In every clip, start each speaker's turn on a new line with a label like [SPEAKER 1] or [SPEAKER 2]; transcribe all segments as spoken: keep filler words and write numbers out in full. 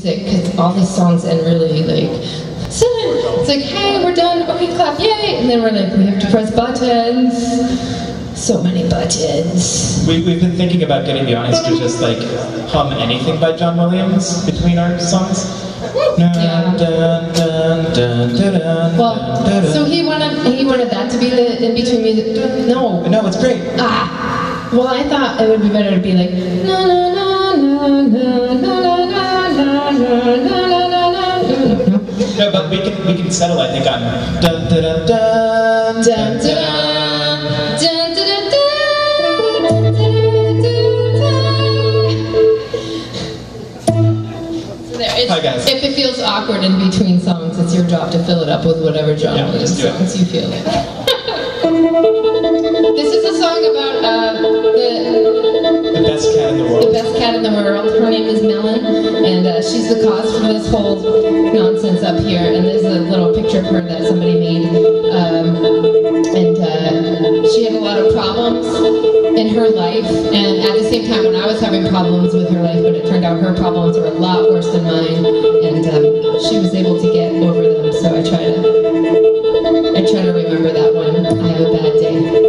[SPEAKER 1] music, because all these songs end really like, it's like, hey, we're done, okay, clap, yay, and then we're like, we have to press buttons. So many buttons.
[SPEAKER 2] We, we've been thinking about getting the audience to just like hum anything by John Williams between our songs.
[SPEAKER 1] Yeah. Well, so he wanted he wanted that to be the in between music. No.
[SPEAKER 2] No, it's great.
[SPEAKER 1] Ah. Well, I thought it would be better to be like na na na na na na na na na na na.
[SPEAKER 2] No, but we can we can settle, I think, on dun dun dun dun dun dun dun.
[SPEAKER 1] Hi guys. If it feels awkward in between songs, it's your job to fill it up with whatever John
[SPEAKER 2] yeah,
[SPEAKER 1] Williams songs you feel like. This is a song about uh, the,
[SPEAKER 2] the best cat in the world.
[SPEAKER 1] The best cat in the world. Her name is Melon, and uh, she's the cause for this whole nonsense up here. And there's a little picture of her that somebody made, um, and uh, she had a lot of problems in her life, and at the same time when I was having problems with her life, but it turned out her problems were a lot worse than mine, and um, she was able to get over them, so I try to I try to remember that when I have a bad day.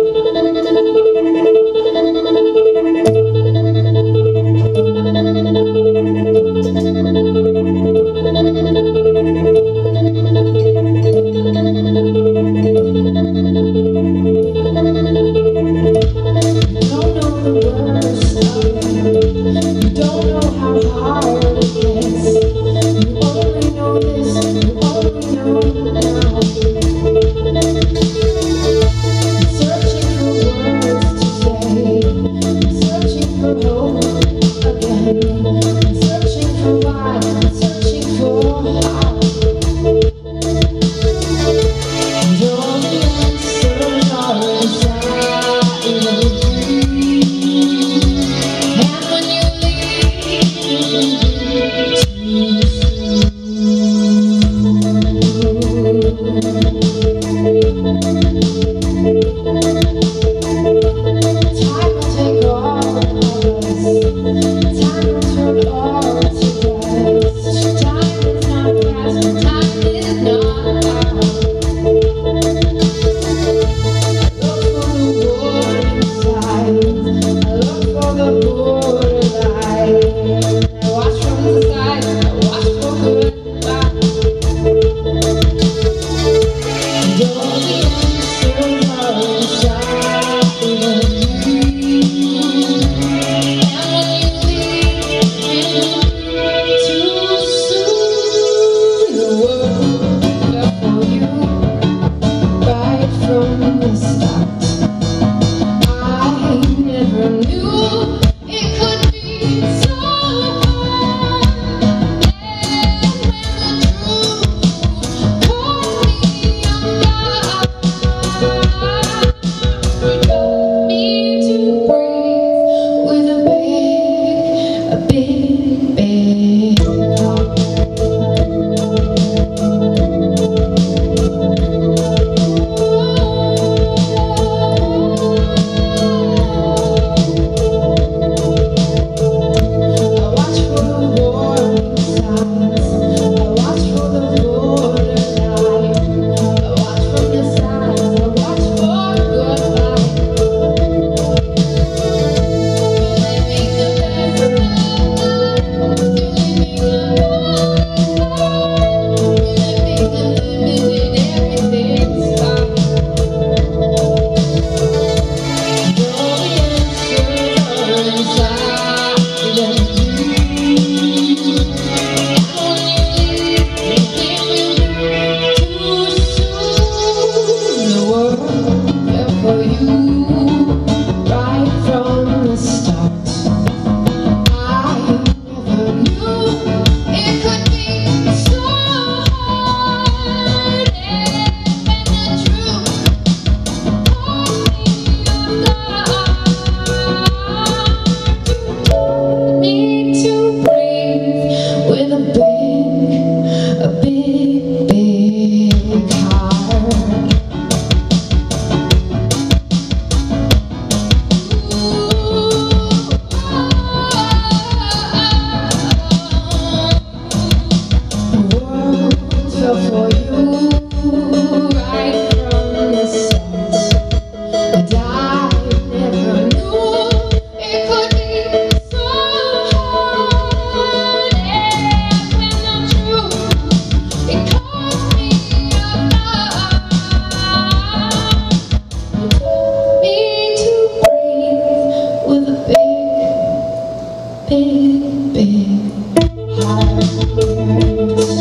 [SPEAKER 1] big, big hearts.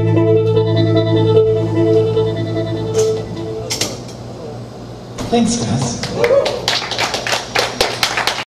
[SPEAKER 2] Thanks, guys.